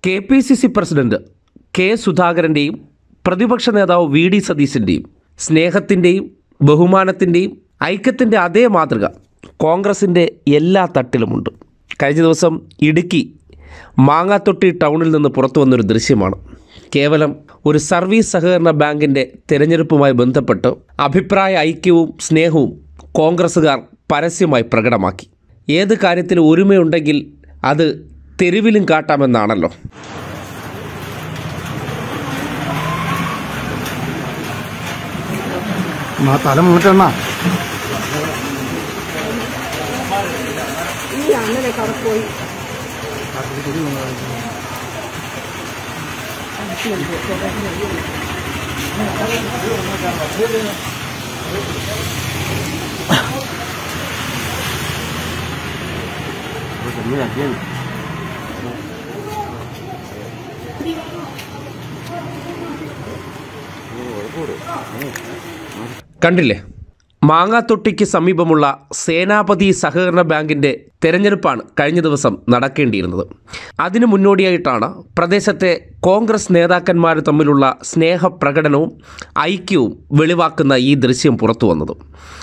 KPCC president K സുധാകരൻ്റെയും പ്രതിപക്ഷ നേതാവ് VD സതീശൻ്റെയും സ്നേഹത്തിൻ്റെയും ബഹുമാനത്തിൻ്റെയും ഐക്യത്തിൻ്റെ അതേ മാതൃക കോൺഗ്രസിൻ്റെ എല്ലാ തട്ടിലുമുണ്ട്. കഴിഞ്ഞ ദിവസം ഇടുക്കി മാങ്ങാത്തൊട്ടി ടൗണിൽ നിന്ന് പുറത്തു വന്നൊരു ദൃശ്യമാണ്. കേവലം ഒരു സർവീസ് സഹകരണ ബാങ്കിൻ്റെ തിരഞ്ഞെടുപ്പുമായി ബന്ധപ്പെട്ട് അഭിപ്രായ ഐക്യവും സ്നേഹവും കോൺഗ്രസ്സുകാർ പരസ്യമായി പ്രകടമാക്കി. ഏത് കാര്യത്തിൽ ഒരുമയുണ്ടെങ്കിൽ അത് തെരുവിലും കാട്ടാമെന്നാണല്ലോ. കണ്ടില്ലേ, മാങ്ങാത്തൊട്ടിക്ക് സമീപമുള്ള സേനാപതി സഹകരണ ബാങ്കിൻ്റെ തെരഞ്ഞെടുപ്പാണ് കഴിഞ്ഞ ദിവസം നടക്കേണ്ടിയിരുന്നത്. അതിനു മുന്നോടിയായിട്ടാണ് പ്രദേശത്തെ കോൺഗ്രസ് നേതാക്കന്മാർ തമ്മിലുള്ള സ്നേഹപ്രകടനവും ഐക്യവും വെളിവാക്കുന്ന ഈ ദൃശ്യം പുറത്തു വന്നത്.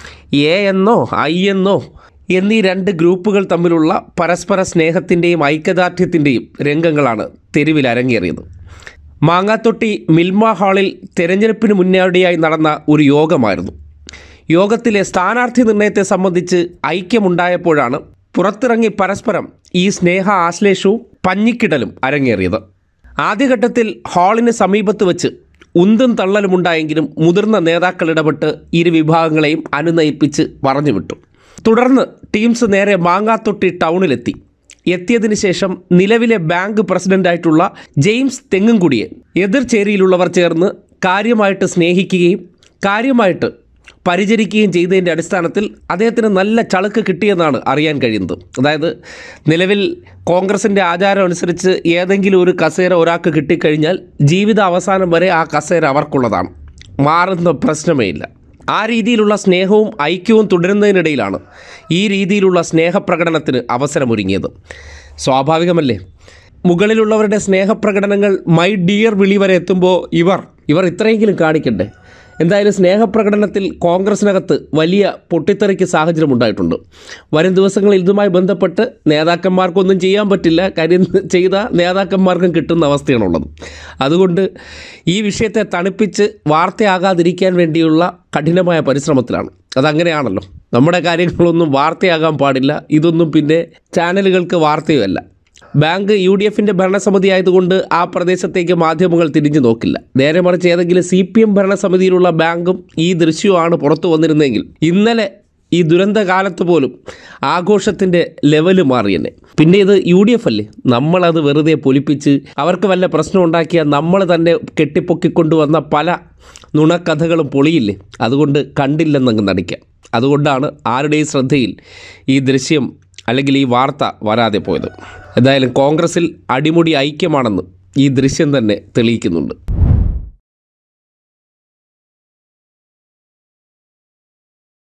എ എന്നോ ഐ എന്നോ എന്നീ രണ്ട് ഗ്രൂപ്പുകൾ തമ്മിലുള്ള പരസ്പര സ്നേഹത്തിൻ്റെയും ഐക്യദാർഢ്യത്തിൻ്റെയും രംഗങ്ങളാണ് തെരുവിൽ അരങ്ങേറിയത്. മാങ്ങാത്തൊട്ടി മിൽമ ഹാളിൽ തെരഞ്ഞെടുപ്പിന് മുന്നോടിയായി നടന്ന ഒരു യോഗമായിരുന്നു. യോഗത്തിലെ സ്ഥാനാർത്ഥി നിർണയത്തെ സംബന്ധിച്ച് ഐക്യമുണ്ടായപ്പോഴാണ് പുറത്തിറങ്ങി പരസ്പരം ഈ സ്നേഹ ആശ്ലേഷവും പഞ്ഞിക്കിടലും അരങ്ങേറിയത്. ആദ്യഘട്ടത്തിൽ ഹാളിന് സമീപത്ത് വെച്ച് ഉന്തും തള്ളലുമുണ്ടായെങ്കിലും മുതിർന്ന നേതാക്കൾ ഇടപെട്ട് ഇരു വിഭാഗങ്ങളെയും അനുനയിപ്പിച്ച് പറഞ്ഞുവിട്ടു. തുടർന്ന് ടീംസ് നേരെ മാങ്ങാത്തൊട്ടി ടൗണിലെത്തി. എത്തിയതിനു ശേഷം നിലവിലെ ബാങ്ക് പ്രസിഡന്റായിട്ടുള്ള ജെയിംസ് തെങ്ങുംകുടിയെ എതിർചേരിയിലുള്ളവർ ചേർന്ന് കാര്യമായിട്ട് സ്നേഹിക്കുകയും കാര്യമായിട്ട് പരിചരിക്കുകയും ചെയ്തതിൻ്റെ അടിസ്ഥാനത്തിൽ അദ്ദേഹത്തിന് നല്ല ചളുക്ക് കിട്ടിയെന്നാണ് അറിയാൻ കഴിയുന്നത്. അതായത് നിലവിൽ കോൺഗ്രസിൻ്റെ ആചാരം അനുസരിച്ച് ഏതെങ്കിലും ഒരു കസേര ഒരാൾക്ക് കിട്ടിക്കഴിഞ്ഞാൽ ജീവിത അവസാനം വരെ ആ കസേര അവർക്കുള്ളതാണ്, മാറുന്ന പ്രശ്നമേ ഇല്ല. ആ രീതിയിലുള്ള സ്നേഹവും ഐക്യവും തുടരുന്നതിനിടയിലാണ് ഈ രീതിയിലുള്ള സ്നേഹപ്രകടനത്തിന് അവസരമൊരുങ്ങിയത്. സ്വാഭാവികമല്ലേ, മുകളിലുള്ളവരുടെ സ്നേഹപ്രകടനങ്ങൾ മൈ ഡിയർ വിളി വരെ എത്തുമ്പോൾ ഇവർ ഇത്രയെങ്കിലും കാണിക്കണ്ടേ? എന്തായാലും സ്നേഹപ്രകടനത്തിൽ കോൺഗ്രസിനകത്ത് വലിയ പൊട്ടിത്തെറിക്ക് സാഹചര്യം ഉണ്ടായിട്ടുണ്ട്. വരും ദിവസങ്ങളിൽ ഇതുമായി ബന്ധപ്പെട്ട് നേതാക്കന്മാർക്കൊന്നും ചെയ്യാൻ പറ്റില്ല, കാര്യം ചെയ്ത നേതാക്കന്മാർക്കും കിട്ടുന്ന അവസ്ഥയാണുള്ളത്. അതുകൊണ്ട് ഈ വിഷയത്തെ തണുപ്പിച്ച് വാർത്തയാകാതിരിക്കാൻ വേണ്ടിയുള്ള കഠിനമായ പരിശ്രമത്തിലാണ്. അതങ്ങനെയാണല്ലോ, നമ്മുടെ കാര്യങ്ങളൊന്നും വാർത്തയാകാൻ പാടില്ല, ഇതൊന്നും പിന്നെ ചാനലുകൾക്ക് വാർത്തയുമല്ല. ബാങ്ക് UDFൻ്റെ ഭരണസമിതി ആയതുകൊണ്ട് ആ പ്രദേശത്തേക്ക് മാധ്യമങ്ങൾ തിരിഞ്ഞു നോക്കില്ല. നേരെ മറിച്ച് ഏതെങ്കിലും CPM ഭരണസമിതിയിലുള്ള ബാങ്കും ഈ ദൃശ്യമാണ് പുറത്തു വന്നിരുന്നെങ്കിൽ ഇന്നലെ ഈ ദുരന്തകാലത്ത് പോലും ആഘോഷത്തിൻ്റെ ലെവല് മാറി തന്നെ. പിന്നെ ഇത് UDF അല്ലേ, നമ്മളത് വെറുതെ പൊലിപ്പിച്ച് അവർക്ക് വല്ല പ്രശ്നം ഉണ്ടാക്കിയാൽ നമ്മൾ തന്നെ കെട്ടിപ്പൊക്കിക്കൊണ്ടുവന്ന പല നുണക്കഥകളും പൊളിയില്ലേ. അതുകൊണ്ട് കണ്ടില്ലെന്നങ്ങ് നടിക്കാം. അതുകൊണ്ടാണ് ആരുടെയും ശ്രദ്ധയിൽ ഈ ദൃശ്യം അല്ലെങ്കിൽ ഈ വാർത്ത വരാതെ പോയത്. എന്തായാലും കോൺഗ്രസിൽ അടിമുടി ഐക്യമാണെന്ന് ഈ ദൃശ്യം തന്നെ തെളിയിക്കുന്നുണ്ട്.